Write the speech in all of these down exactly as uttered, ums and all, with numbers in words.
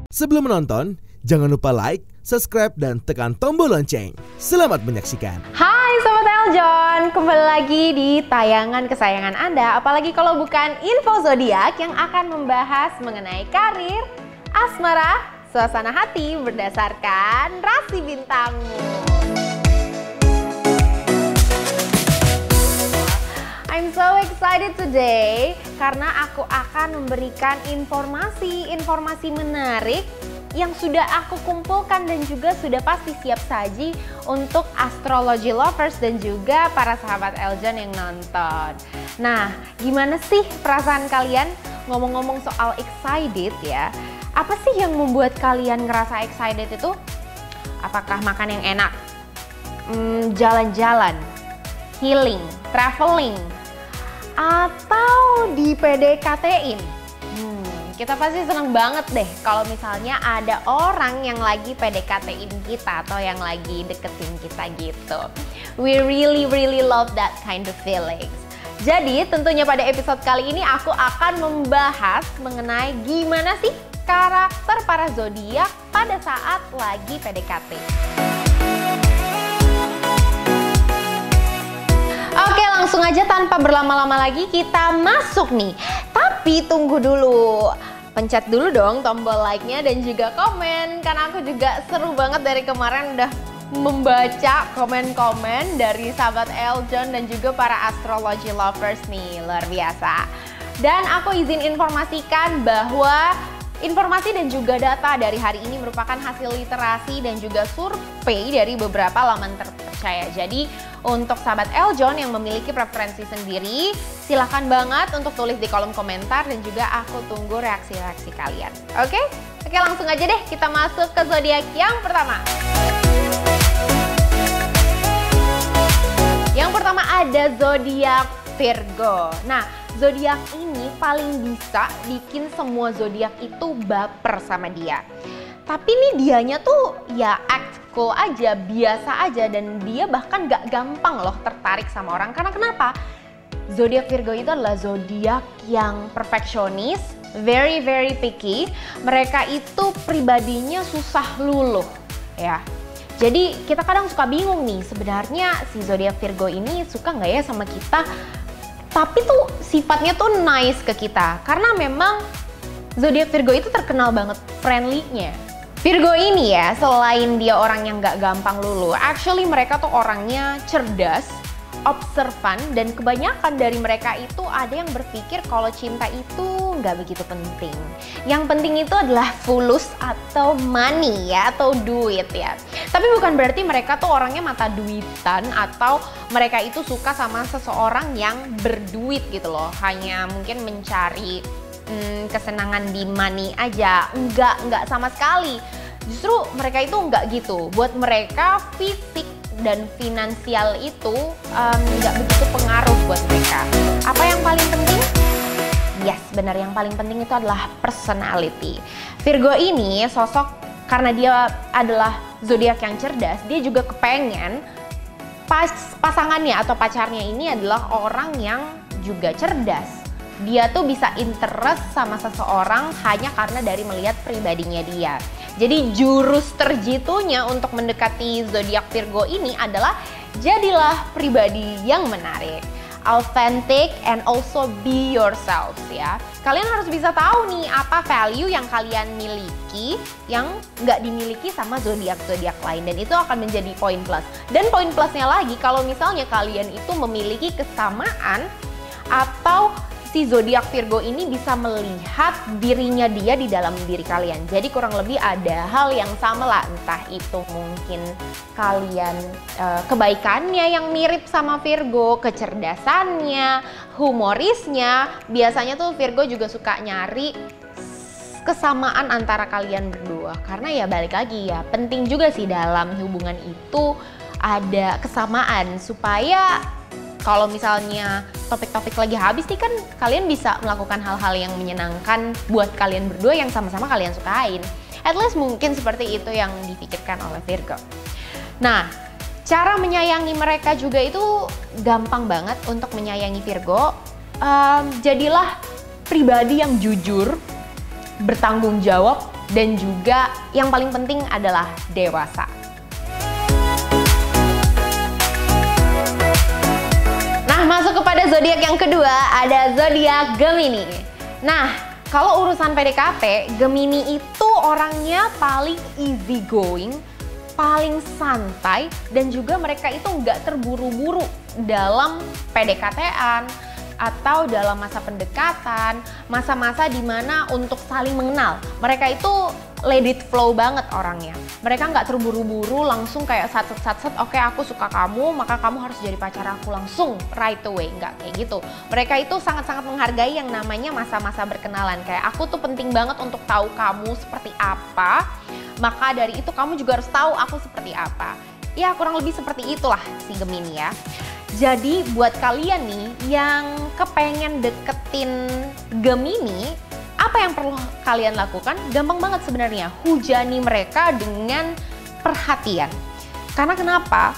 Sebelum menonton, jangan lupa like, subscribe, dan tekan tombol lonceng. Selamat menyaksikan. Hai Sobat Eljon, kembali lagi di tayangan kesayangan Anda. Apalagi kalau bukan Info Zodiak yang akan membahas mengenai karir, asmara, suasana hati berdasarkan rasi bintangmu. I'm so excited today karena aku akan memberikan informasi-informasi menarik yang sudah aku kumpulkan dan juga sudah pasti siap saji untuk astrology lovers dan juga para sahabat Eljon yang nonton. Nah, gimana sih perasaan kalian ngomong-ngomong soal excited ya? Apa sih yang membuat kalian ngerasa excited itu? Apakah makan yang enak? Hmm, jalan-jalan, healing, traveling, atau di P D K T-in? Hmm, kita pasti seneng banget deh kalau misalnya ada orang yang lagi P D K T-in kita atau yang lagi deketin kita gitu. We really really love that kind of feelings. Jadi tentunya pada episode kali ini aku akan membahas mengenai gimana sih karakter para zodiak pada saat lagi P D K T. Oke, langsung aja tanpa berlama-lama lagi kita masuk nih. Tapi tunggu dulu. Pencet dulu dong tombol like-nya dan juga komen. Karena aku juga seru banget dari kemarin udah membaca komen-komen dari sahabat Eljon dan juga para astrology lovers nih. Luar biasa. Dan aku izin informasikan bahwa informasi dan juga data dari hari ini merupakan hasil literasi dan juga survei dari beberapa laman terpercaya. Jadi untuk sahabat Eljon yang memiliki preferensi sendiri, silahkan banget untuk tulis di kolom komentar dan juga aku tunggu reaksi-reaksi kalian. Oke? Oke, langsung aja deh kita masuk ke zodiak yang pertama. Yang pertama ada zodiak Virgo. Nah, zodiak ini paling bisa bikin semua zodiak itu baper sama dia. Tapi nih dianya tuh ya act cool aja, biasa aja, dan dia bahkan gak gampang loh tertarik sama orang. Karena kenapa? Zodiak Virgo itu adalah zodiak yang perfeksionis, very very picky. Mereka itu pribadinya susah luluh ya. Jadi kita kadang suka bingung nih, sebenarnya si zodiak Virgo ini suka nggak ya sama kita? Tapi tuh sifatnya tuh nice ke kita. Karena memang zodiak Virgo itu terkenal banget friendly-nya. Virgo ini ya, selain dia orang yang gak gampang luluh, actually mereka tuh orangnya cerdas, observan, dan kebanyakan dari mereka itu ada yang berpikir kalau cinta itu gak begitu penting. Yang penting itu adalah fulus atau money ya, atau duit ya. Tapi bukan berarti mereka tuh orangnya mata duitan atau mereka itu suka sama seseorang yang berduit gitu loh. Hanya mungkin mencari Hmm, kesenangan di money aja. Enggak, enggak sama sekali. Justru mereka itu enggak gitu. Buat mereka fisik dan finansial itu um, enggak begitu pengaruh buat mereka. Apa yang paling penting? Yes, benar, yang paling penting itu adalah personality. Virgo ini sosok karena dia adalah zodiak yang cerdas, dia juga kepengen pas pasangannya atau pacarnya ini adalah orang yang juga cerdas. Dia tuh bisa interest sama seseorang hanya karena dari melihat pribadinya dia. Jadi jurus terjitunya untuk mendekati zodiak Virgo ini adalah jadilah pribadi yang menarik, authentic, and also be yourselves ya. Kalian harus bisa tahu nih apa value yang kalian miliki yang nggak dimiliki sama zodiak-zodiak lain, dan itu akan menjadi poin plus. Dan poin plusnya lagi kalau misalnya kalian itu memiliki kesamaan atau si zodiak Virgo ini bisa melihat dirinya dia di dalam diri kalian. Jadi kurang lebih ada hal yang sama lah, entah itu mungkin kalian e, kebaikannya yang mirip sama Virgo, kecerdasannya, humorisnya. Biasanya tuh Virgo juga suka nyari kesamaan antara kalian berdua. Karena ya balik lagi ya, penting juga sih dalam hubungan itu ada kesamaan supaya kalau misalnya topik-topik lagi habis nih kan kalian bisa melakukan hal-hal yang menyenangkan buat kalian berdua yang sama-sama kalian sukain. At least mungkin seperti itu yang dipikirkan oleh Virgo. Nah, cara menyayangi mereka juga itu gampang banget untuk menyayangi Virgo. Um, jadilah pribadi yang jujur, bertanggung jawab, dan juga yang paling penting adalah dewasa. Nah, masuk kepada zodiak yang kedua, ada zodiak Gemini. Nah, kalau urusan P D K T, Gemini itu orangnya paling easy going, paling santai, dan juga mereka itu nggak terburu-buru dalam P D K T-an atau dalam masa pendekatan, masa-masa dimana untuk saling mengenal. Mereka itu let it flow banget orangnya. Mereka nggak terburu-buru langsung kayak sat-sat-sat, oke aku suka kamu, maka kamu harus jadi pacar aku langsung right away. Nggak kayak gitu. Mereka itu sangat-sangat menghargai yang namanya masa-masa berkenalan. Kayak aku tuh penting banget untuk tahu kamu seperti apa, maka dari itu kamu juga harus tahu aku seperti apa. Ya kurang lebih seperti itulah si Gemini ya. Jadi buat kalian nih yang kepengen deketin Gemini, apa yang perlu kalian lakukan? Gampang banget sebenarnya, hujani mereka dengan perhatian. Karena kenapa?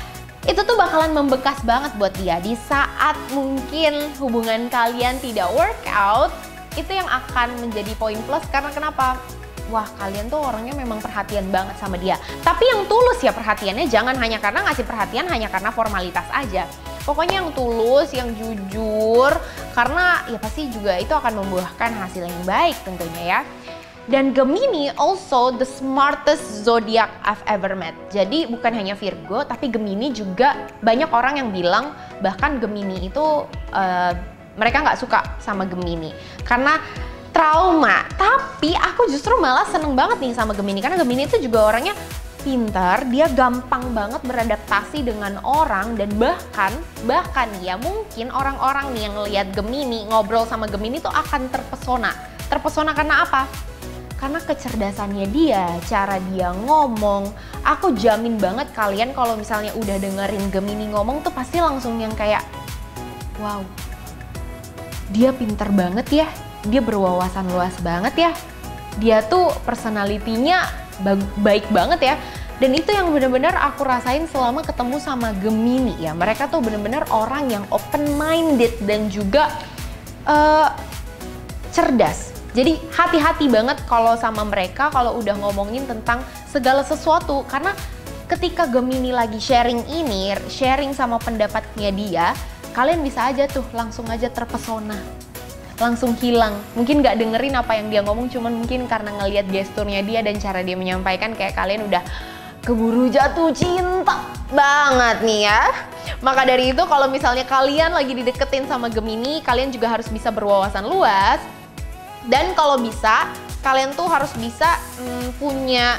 Itu tuh bakalan membekas banget buat dia. Di saat mungkin hubungan kalian tidak work out, itu yang akan menjadi poin plus. Karena kenapa? Wah, kalian tuh orangnya memang perhatian banget sama dia. Tapi yang tulus ya perhatiannya, jangan hanya karena ngasih perhatian hanya karena formalitas aja. Pokoknya yang tulus, yang jujur, karena ya pasti juga itu akan membuahkan hasil yang baik tentunya ya. Dan Gemini also the smartest zodiac I've ever met. Jadi bukan hanya Virgo, tapi Gemini juga banyak orang yang bilang bahkan Gemini itu uh, mereka nggak suka sama Gemini karena trauma. Tapi aku justru malah seneng banget nih sama Gemini karena Gemini itu juga orangnya pintar, dia gampang banget beradaptasi dengan orang dan bahkan bahkan ya mungkin orang-orang nih yang lihat Gemini ngobrol sama Gemini tuh akan terpesona. Terpesona karena apa? Karena kecerdasannya dia, cara dia ngomong. Aku jamin banget kalian kalau misalnya udah dengerin Gemini ngomong tuh pasti langsung yang kayak wow, dia pintar banget ya. Dia berwawasan luas banget ya. Dia tuh personalitinya baik banget ya. Dan itu yang benar-benar aku rasain selama ketemu sama Gemini ya. Mereka tuh benar-benar orang yang open minded dan juga uh, cerdas. Jadi hati-hati banget kalau sama mereka kalau udah ngomongin tentang segala sesuatu. Karena ketika Gemini lagi sharing ini, sharing sama pendapatnya dia, kalian bisa aja tuh langsung aja terpesona. Langsung hilang, mungkin nggak dengerin apa yang dia ngomong, cuman mungkin karena ngelihat gesturnya dia dan cara dia menyampaikan kayak kalian udah keburu jatuh cinta banget nih ya. Maka dari itu kalau misalnya kalian lagi dideketin sama Gemini, kalian juga harus bisa berwawasan luas dan kalau bisa kalian tuh harus bisa hmm, punya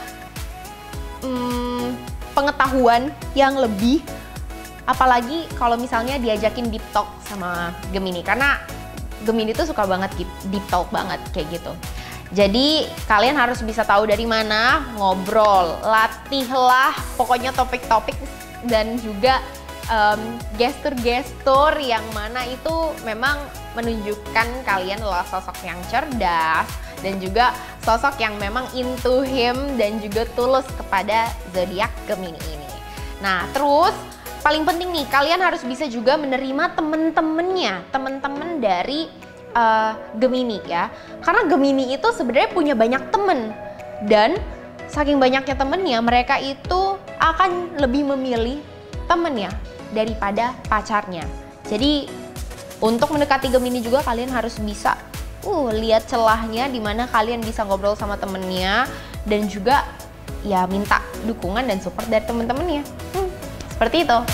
hmm, pengetahuan yang lebih, apalagi kalau misalnya diajakin deep talk sama Gemini karena Gemini tuh suka banget deep talk banget kayak gitu. Jadi kalian harus bisa tahu dari mana ngobrol, latihlah pokoknya topik-topik dan juga um, gestur-gestur yang mana itu memang menunjukkan kalian adalah sosok yang cerdas dan juga sosok yang memang into him dan juga tulus kepada zodiak Gemini ini. Nah, terus paling penting nih, kalian harus bisa juga menerima temen-temennya, temen-temen dari uh, Gemini ya. Karena Gemini itu sebenarnya punya banyak temen. Dan saking banyaknya temennya, mereka itu akan lebih memilih temennya daripada pacarnya. Jadi untuk mendekati Gemini juga kalian harus bisa uh, lihat celahnya di mana kalian bisa ngobrol sama temennya. Dan juga ya minta dukungan dan support dari temen-temennya. Hmm. Seperti itu.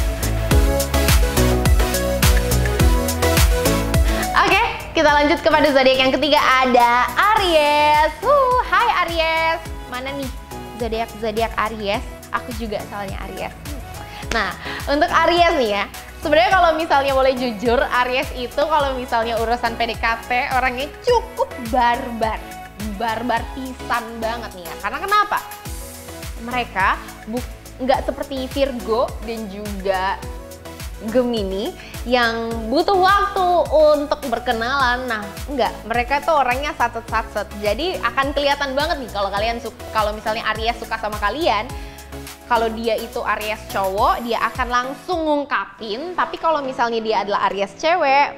Oke, kita lanjut kepada zodiak yang ketiga, ada Aries. Uh, hai Aries. Mana nih zodiak zodiak Aries? Aku juga soalnya Aries. Nah, untuk Aries nih ya. Sebenarnya kalau misalnya boleh jujur, Aries itu kalau misalnya urusan P D K T orangnya cukup barbar. Barbar pisan banget nih ya. Karena kenapa? Mereka bukan nggak seperti Virgo dan juga Gemini yang butuh waktu untuk berkenalan. Nah, enggak, mereka tuh orangnya satset-satset. Jadi akan kelihatan banget nih kalau kalian kalau misalnya Aries suka sama kalian. Kalau dia itu Aries cowok, dia akan langsung ngungkapin. Tapi kalau misalnya dia adalah Aries cewek,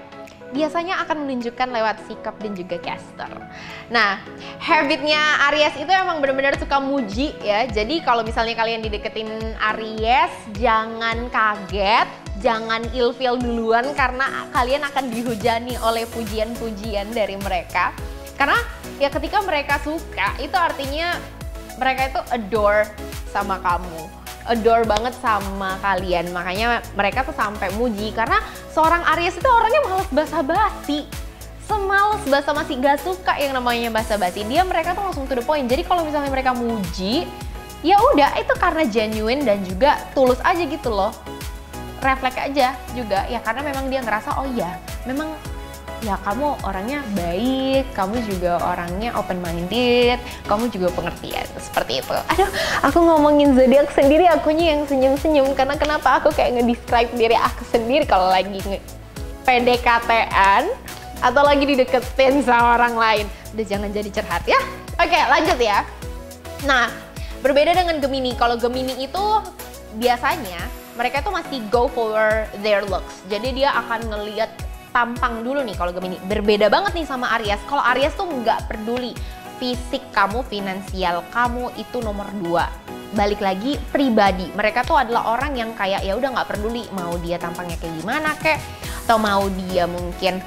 biasanya akan menunjukkan lewat sikap dan juga gesture. Nah, habitnya Aries itu emang benar-benar suka muji ya. Jadi kalau misalnya kalian dideketin Aries, jangan kaget, jangan ilfeel duluan karena kalian akan dihujani oleh pujian-pujian dari mereka. Karena ya ketika mereka suka, itu artinya mereka itu adore sama kamu, adore banget sama kalian. Makanya mereka tuh sampai muji, karena seorang Aries itu orangnya males basa-basi, semales basa-basi, gak suka yang namanya basa-basi. Dia mereka tuh langsung to the point. Jadi kalau misalnya mereka muji, ya udah itu karena genuine dan juga tulus aja gitu loh, refleks aja juga ya, karena memang dia ngerasa oh iya memang ya kamu orangnya baik, kamu juga orangnya open minded, kamu juga pengertian, seperti itu. Aduh, aku ngomongin zodiak sendiri akunya yang senyum-senyum, karena kenapa aku kayak nge-describe diri aku sendiri kalau lagi P D K T-an atau lagi dideketin sama orang lain. Udah, jangan jadi curhat ya. Oke, lanjut ya. Nah, berbeda dengan Gemini. Kalau Gemini itu biasanya mereka tuh masih go for their looks. Jadi dia akan ngelihat tampang dulu nih kalau Gemini. Berbeda banget nih sama Aries. Kalau Aries tuh nggak peduli fisik kamu, finansial kamu itu nomor dua. Balik lagi pribadi. Mereka tuh adalah orang yang kayak ya udah nggak peduli mau dia tampangnya kayak gimana kek, atau mau dia mungkin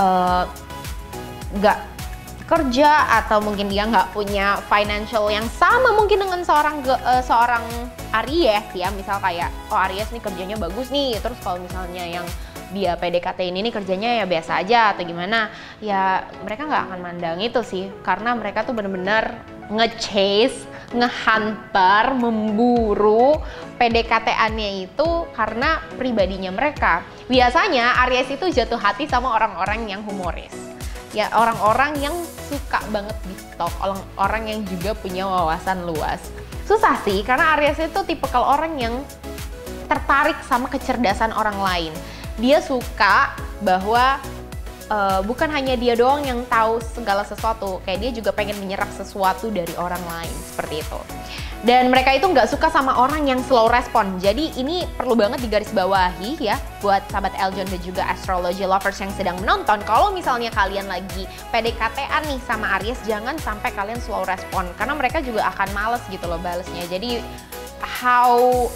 nggak uh, kerja, atau mungkin dia nggak punya financial yang sama mungkin dengan seorang uh, seorang Aries ya. Misal kayak oh Aries nih kerjanya bagus nih, terus kalau misalnya yang dia P D K T ini nih kerjanya ya biasa aja atau gimana, ya mereka nggak akan mandang itu sih, karena mereka tuh bener-bener nge-chase, nge-hunter, memburu P D K T-annya itu karena pribadinya mereka. Biasanya Aries itu jatuh hati sama orang-orang yang humoris, ya orang-orang yang suka banget di talk, orang-orang yang juga punya wawasan luas. Susah sih, karena Aries itu tipikal orang yang tertarik sama kecerdasan orang lain. Dia suka bahwa uh, bukan hanya dia doang yang tahu segala sesuatu, kayak dia juga pengen menyerap sesuatu dari orang lain, seperti itu. Dan mereka itu nggak suka sama orang yang slow respon. Jadi ini perlu banget digarisbawahi ya buat sahabat Eljon dan juga astrology lovers yang sedang menonton. Kalau misalnya kalian lagi P D K T-an nih sama Aries, jangan sampai kalian slow respon, karena mereka juga akan males gitu loh balesnya. Jadi how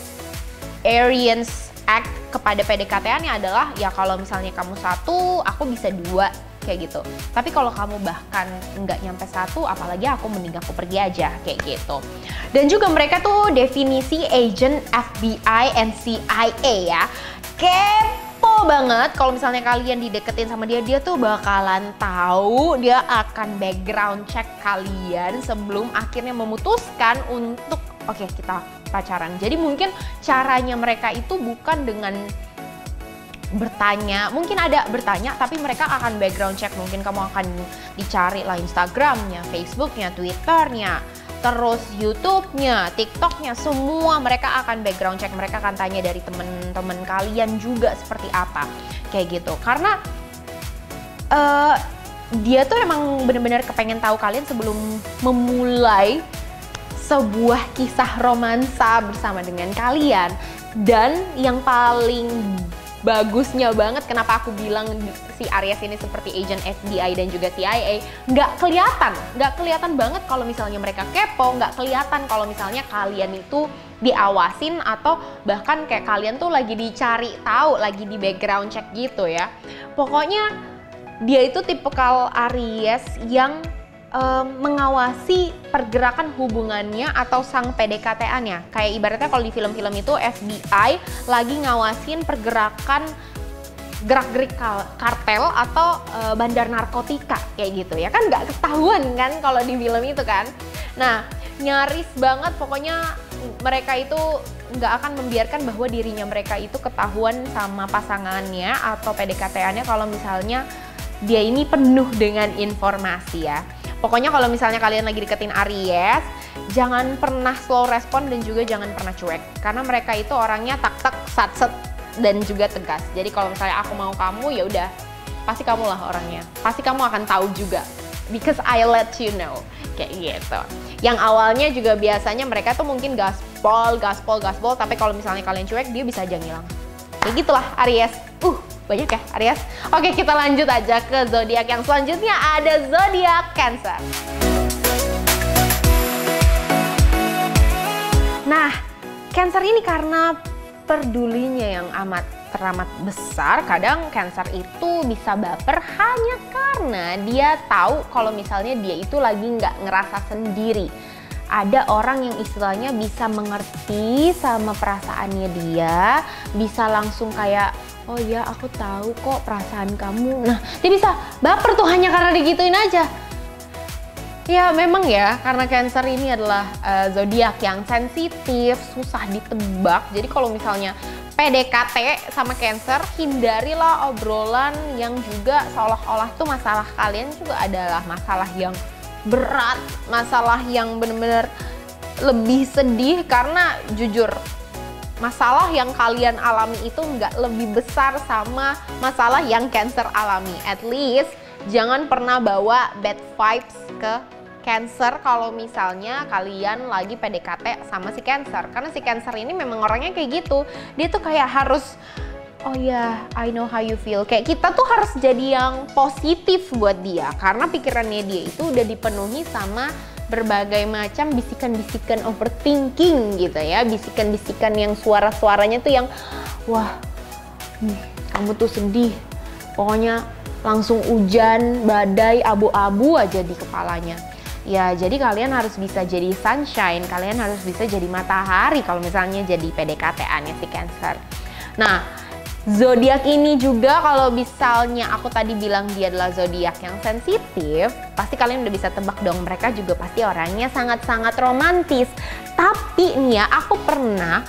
Aries act kepada P D K T-annya adalah ya kalau misalnya kamu satu, aku bisa dua, kayak gitu. Tapi kalau kamu bahkan nggak nyampe satu, apalagi aku mending aku pergi aja, kayak gitu. Dan juga mereka tuh definisi agent F B I and C I A ya. Kepo banget kalau misalnya kalian dideketin sama dia, dia tuh bakalan tahu, dia akan background check kalian sebelum akhirnya memutuskan untuk oke okay, kita pacaran. Jadi mungkin caranya mereka itu bukan dengan bertanya, mungkin ada bertanya, tapi mereka akan background check. Mungkin kamu akan dicari lah Instagramnya, Facebooknya, Twitternya, terus YouTube-nya, TikTok-nya, semua mereka akan background check. Mereka akan tanya dari temen-temen kalian juga seperti apa, kayak gitu. Karena uh, dia tuh emang bener-bener kepengen tahu kalian sebelum memulai sebuah kisah romansa bersama dengan kalian. Dan yang paling bagusnya banget, kenapa aku bilang si Aries ini seperti agent F B I dan juga C I A, nggak kelihatan, nggak kelihatan banget kalau misalnya mereka kepo, nggak kelihatan kalau misalnya kalian itu diawasin atau bahkan kayak kalian tuh lagi dicari tahu, lagi di background check gitu ya. Pokoknya dia itu tipikal Aries yang Um, mengawasi pergerakan hubungannya atau sang P D K T-annya. Kayak ibaratnya kalau di film-film itu F B I lagi ngawasin pergerakan gerak-gerik kartel atau uh, bandar narkotika kayak gitu ya kan, nggak ketahuan kan kalau di film itu kan. Nah nyaris banget pokoknya mereka itu nggak akan membiarkan bahwa dirinya mereka itu ketahuan sama pasangannya atau P D K T-annya kalau misalnya dia ini penuh dengan informasi ya. Pokoknya kalau misalnya kalian lagi deketin Aries, jangan pernah slow respon dan juga jangan pernah cuek. Karena mereka itu orangnya tak-tak, sat-set, dan juga tegas. Jadi kalau misalnya aku mau kamu, ya udah, pasti kamu lah orangnya. Pasti kamu akan tahu juga. Because I let you know. Kayak gitu. Yang awalnya juga biasanya mereka tuh mungkin gaspol, gaspol, gaspol. Tapi kalau misalnya kalian cuek, dia bisa aja ngilang. Kayak gitulah Aries. Uh, banyak ya Aries. Oke, kita lanjut aja ke zodiak yang selanjutnya, ada zodiak Cancer. Nah, Cancer ini karena pedulinya yang amat teramat besar, kadang Cancer itu bisa baper hanya karena dia tahu kalau misalnya dia itu lagi nggak ngerasa sendiri. Ada orang yang istilahnya bisa mengerti sama perasaannya dia, bisa langsung kayak, oh ya aku tahu kok perasaan kamu. Nah, dia bisa baper tuh hanya karena digituin aja. Ya memang ya, karena Cancer ini adalah uh, zodiak yang sensitif, susah ditebak. Jadi kalau misalnya P D K T sama Cancer, hindarilah obrolan yang juga seolah-olah tuh masalah kalian juga adalah masalah yang berat, masalah yang bener-bener lebih sedih. Karena jujur, masalah yang kalian alami itu nggak lebih besar sama masalah yang Cancer alami. At least jangan pernah bawa bad vibes ke Cancer kalau misalnya kalian lagi P D K T sama si Cancer. Karena si Cancer ini memang orangnya kayak gitu. Dia tuh kayak harus, oh ya, yeah, I know how you feel. Kayak kita tuh harus jadi yang positif buat dia. Karena pikirannya dia itu udah dipenuhi sama berbagai macam bisikan-bisikan overthinking gitu ya. Bisikan-bisikan yang suara-suaranya tuh yang, wah, kamu tuh sedih. Pokoknya langsung hujan, badai, abu-abu aja di kepalanya. Ya, jadi kalian harus bisa jadi sunshine, kalian harus bisa jadi matahari kalau misalnya jadi P D K T-annya si Cancer. Nah, zodiak ini juga kalau misalnya aku tadi bilang dia adalah zodiak yang sensitif, pasti kalian udah bisa tebak dong, mereka juga pasti orangnya sangat-sangat romantis. Tapi nih ya, aku pernah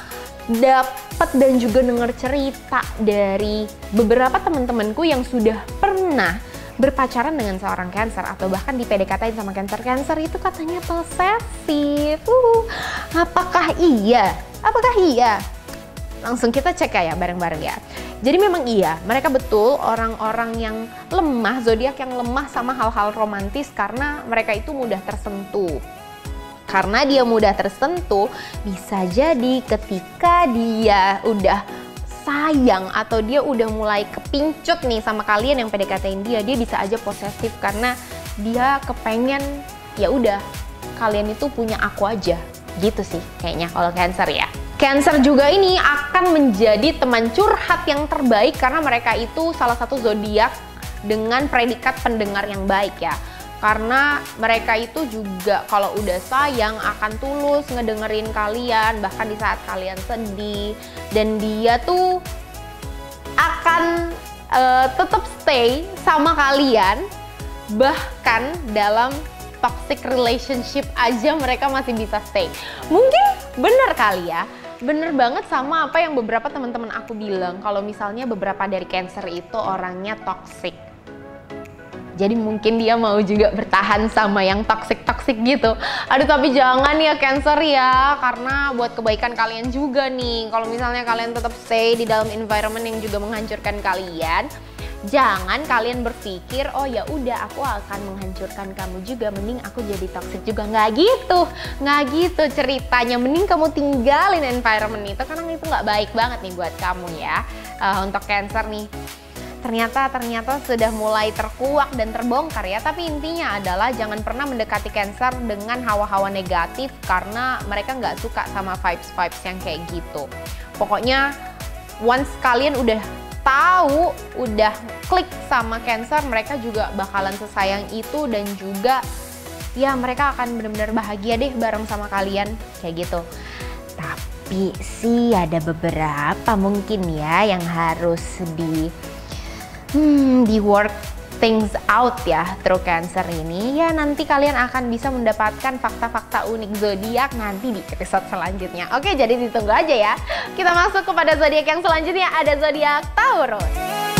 dapat dan juga dengar cerita dari beberapa teman-temanku yang sudah pernah berpacaran dengan seorang Cancer atau bahkan di P D K T-in sama Cancer. Cancer itu katanya posesif. Uh, apakah iya? Apakah iya? Langsung kita cek ya bareng-bareng ya. Jadi memang iya, mereka betul orang-orang yang lemah, zodiak yang lemah sama hal-hal romantis karena mereka itu mudah tersentuh. Karena dia mudah tersentuh, bisa jadi ketika dia udah sayang atau dia udah mulai kepincut nih sama kalian yang P D K T-in dia, dia bisa aja posesif karena dia kepengen ya udah kalian itu punya aku aja gitu sih kayaknya kalau Cancer ya. Cancer juga ini akan menjadi teman curhat yang terbaik karena mereka itu salah satu zodiak dengan predikat pendengar yang baik ya. Karena mereka itu juga kalau udah sayang akan tulus ngedengerin kalian bahkan di saat kalian sedih, dan dia tuh akan uh, tetap stay sama kalian bahkan dalam toxic relationship aja mereka masih bisa stay. Mungkin bener kali ya, bener banget sama apa yang beberapa teman-teman aku bilang kalau misalnya beberapa dari Cancer itu orangnya toxic. Jadi mungkin dia mau juga bertahan sama yang toxic-toxic gitu. Aduh tapi jangan ya Cancer ya, karena buat kebaikan kalian juga nih. Kalau misalnya kalian tetap stay di dalam environment yang juga menghancurkan kalian, jangan kalian berpikir, oh ya udah aku akan menghancurkan kamu juga, mending aku jadi toxic juga. Nggak gitu, nggak gitu ceritanya. Mending kamu tinggalin environment itu karena itu nggak baik banget nih buat kamu ya. Uh, untuk Cancer nih. Ternyata ternyata sudah mulai terkuak dan terbongkar ya. Tapi intinya adalah jangan pernah mendekati Cancer dengan hawa-hawa negatif karena mereka nggak suka sama vibes-vibes yang kayak gitu. Pokoknya once kalian udah tahu, udah klik sama Cancer, mereka juga bakalan sesayang itu dan juga ya mereka akan benar-benar bahagia deh bareng sama kalian kayak gitu. Tapi sih ada beberapa mungkin ya yang harus di Hmm, di work things out ya through Cancer ini. Ya nanti kalian akan bisa mendapatkan fakta-fakta unik zodiak nanti di episode selanjutnya. Oke, jadi ditunggu aja ya. Kita masuk kepada zodiak yang selanjutnya, ada zodiak Taurus.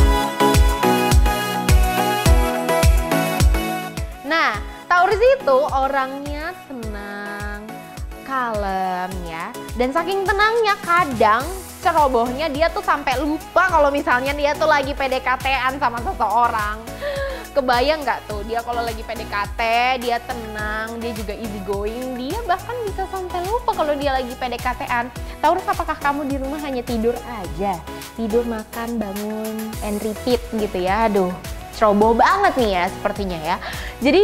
Nah, Taurus itu orangnya tenang, kalem ya. Dan saking tenangnya kadang cerobohnya dia tuh sampai lupa kalau misalnya dia tuh lagi P D K T-an sama seseorang. kebayang nggak tuh dia kalau lagi P D K T, dia tenang, dia juga easy going, dia bahkan bisa sampai lupa kalau dia lagi P D K T-an. Taurus, apakah kamu di rumah hanya tidur aja? Tidur, makan, bangun, and repeat gitu ya? Aduh, ceroboh banget nih ya sepertinya ya. Jadi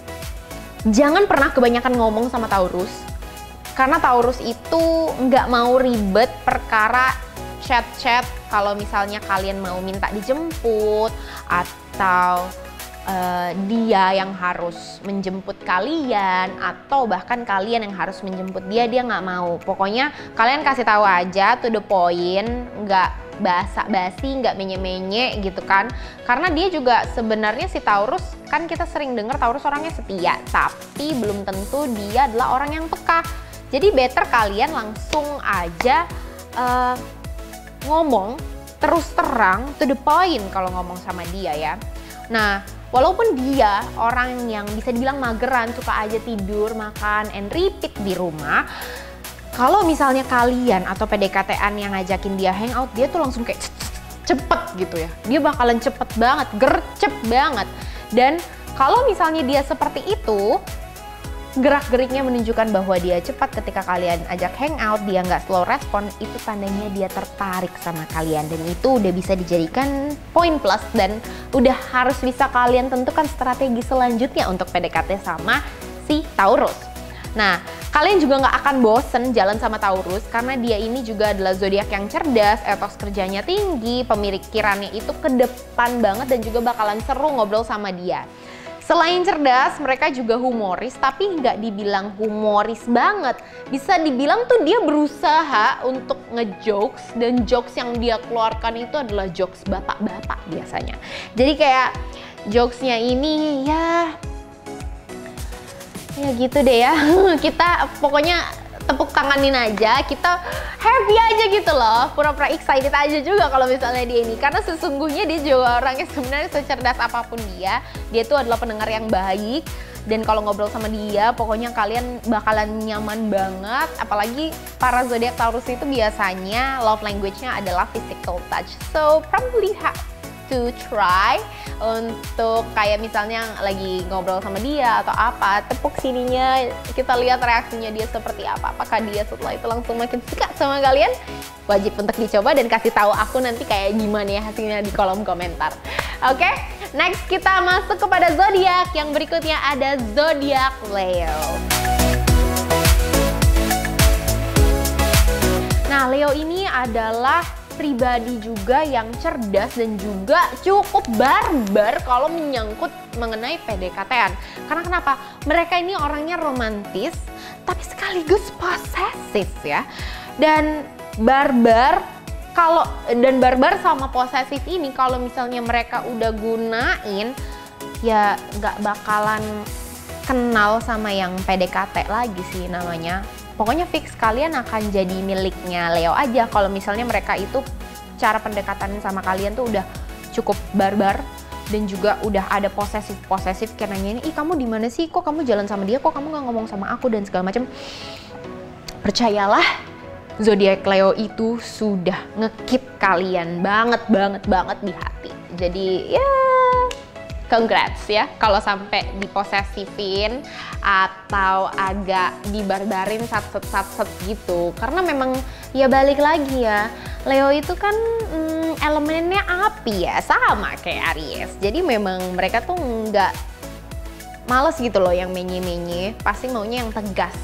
jangan pernah kebanyakan ngomong sama Taurus, karena Taurus itu nggak mau ribet perkara chat-chat kalau misalnya kalian mau minta dijemput atau uh, dia yang harus menjemput kalian atau bahkan kalian yang harus menjemput dia, dia nggak mau. Pokoknya kalian kasih tahu aja to the point, nggak basa-basi, nggak menye-menye gitu kan. Karena dia juga sebenarnya si Taurus, kan kita sering dengar Taurus orangnya setia, tapi belum tentu dia adalah orang yang peka. Jadi better kalian langsung aja uh, ngomong terus terang, to the point kalau ngomong sama dia ya. Nah, walaupun dia orang yang bisa dibilang mageran, suka aja tidur, makan, and repeat di rumah, kalau misalnya kalian atau P D K T-an yang ngajakin dia hangout, dia tuh langsung kayak cepet gitu ya. Dia bakalan cepet banget, gercep banget. Dan kalau misalnya dia seperti itu, gerak-geriknya menunjukkan bahwa dia cepat ketika kalian ajak hangout, dia nggak slow respon, itu tandanya dia tertarik sama kalian. Dan itu udah bisa dijadikan poin plus dan udah harus bisa kalian tentukan strategi selanjutnya untuk P D K T sama si Taurus. Nah, kalian juga nggak akan bosen jalan sama Taurus karena dia ini juga adalah zodiak yang cerdas, etos kerjanya tinggi, pemikirannya itu ke depan banget dan juga bakalan seru ngobrol sama dia. Selain cerdas, mereka juga humoris, tapi nggak dibilang humoris banget. Bisa dibilang tuh dia berusaha untuk ngejokes, dan jokes yang dia keluarkan itu adalah jokes bapak-bapak biasanya. Jadi kayak jokesnya ini ya, ya gitu deh ya. Kita pokoknya tepuk tanganin aja, kita happy aja gitu loh, pura-pura excited aja juga kalau misalnya dia ini, karena sesungguhnya dia juga orangnya sebenarnya secerdas apapun dia, dia tuh adalah pendengar yang baik, dan kalau ngobrol sama dia pokoknya kalian bakalan nyaman banget. Apalagi para zodiak Taurus itu biasanya love language-nya adalah physical touch, so probably have to try untuk kayak misalnya lagi ngobrol sama dia atau apa, tepuk sininya, kita lihat reaksinya dia seperti apa. Apakah dia setelah itu langsung makin suka sama kalian? Wajib untuk dicoba dan kasih tahu aku nanti kayak gimana ya hasilnya di kolom komentar. Oke, okay? Next kita masuk kepada zodiak yang berikutnya, ada zodiak Leo. Nah, Leo ini adalah pribadi juga yang cerdas dan juga cukup barbar kalau menyangkut mengenai P D K T-an. Karena kenapa? Mereka ini orangnya romantis tapi sekaligus posesif ya. Dan barbar kalau dan barbar sama posesif ini kalau misalnya mereka udah gunain ya nggak bakalan kenal sama yang P D K T lagi sih namanya. Pokoknya fix kalian akan jadi miliknya Leo aja kalau misalnya mereka itu cara pendekatan sama kalian tuh udah cukup barbar dan juga udah ada posesif-posesif kayak nanya ini, ih kamu di mana sih? Kok kamu jalan sama dia? Kok kamu nggak ngomong sama aku? Dan segala macam. Percayalah, zodiak Leo itu sudah ngekip kalian banget banget banget di hati. Jadi ya congrats ya kalau sampai diposesifin atau agak dibarbarin sat-set-sat-set gitu. Karena memang ya balik lagi ya, Leo itu kan hmm, elemennya api ya, sama kayak Aries. Jadi memang mereka tuh nggak males gitu loh yang menye-menye, pasti maunya yang tegas.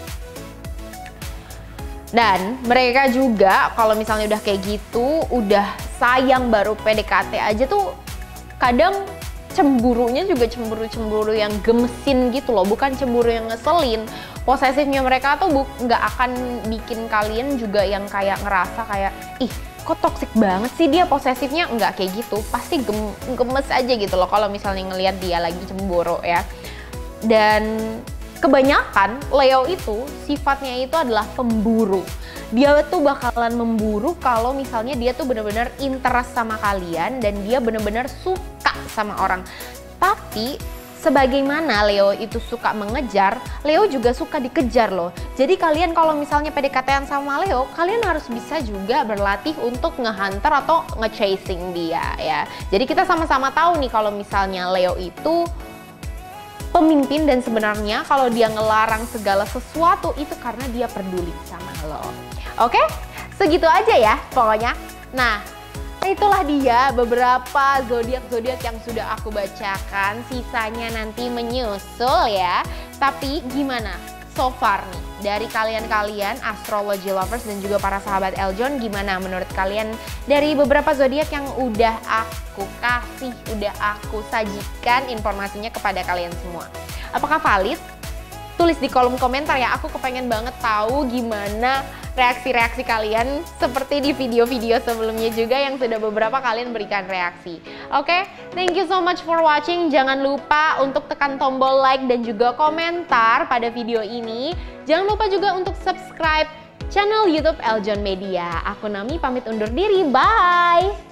Dan mereka juga kalau misalnya udah kayak gitu, udah sayang baru P D K T aja tuh kadang cemburunya juga cemburu-cemburu yang gemesin gitu loh, bukan cemburu yang ngeselin. Posesifnya mereka tuh nggak akan bikin kalian juga yang kayak ngerasa kayak, ih kok toksik banget sih dia posesifnya, nggak kayak gitu. Pasti gem gemes aja gitu loh kalau misalnya ngelihat dia lagi cemburu ya. Dan kebanyakan Leo itu sifatnya itu adalah pemburu. Dia tuh bakalan memburu kalau misalnya dia tuh bener-bener interest sama kalian dan dia bener-bener suka sama orang. Tapi sebagaimana Leo itu suka mengejar, Leo juga suka dikejar loh. Jadi kalian kalau misalnya P D K T-an sama Leo, kalian harus bisa juga berlatih untuk nge-hunter atau nge-chasing dia ya. Jadi kita sama-sama tahu nih kalau misalnya Leo itu pemimpin dan sebenarnya kalau dia ngelarang segala sesuatu itu karena dia peduli sama lo. Oke? Segitu aja ya pokoknya. Nah, itulah dia beberapa zodiak-zodiak yang sudah aku bacakan. Sisanya nanti menyusul ya. Tapi gimana so far nih dari kalian-kalian astrology lovers dan juga para sahabat Eljon, gimana menurut kalian dari beberapa zodiak yang udah aku kasih, udah aku sajikan informasinya kepada kalian semua? Apakah valid? Tulis di kolom komentar ya, aku kepengen banget tahu gimana reaksi-reaksi kalian seperti di video-video sebelumnya juga yang sudah beberapa kalian berikan reaksi. Oke, okay? Thank you so much for watching. Jangan lupa untuk tekan tombol like dan juga komentar pada video ini. Jangan lupa juga untuk subscribe channel YouTube Eljon Media. Aku Nami pamit undur diri, bye!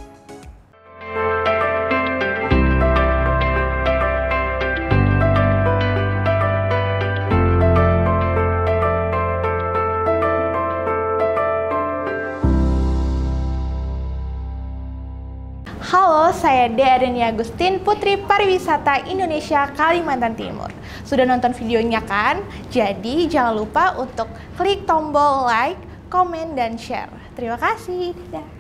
Halo, saya Dea Denia Agustin, Putri Pariwisata Indonesia Kalimantan Timur. Sudah nonton videonya kan? Jadi jangan lupa untuk klik tombol like, komen, dan share. Terima kasih. Dadah.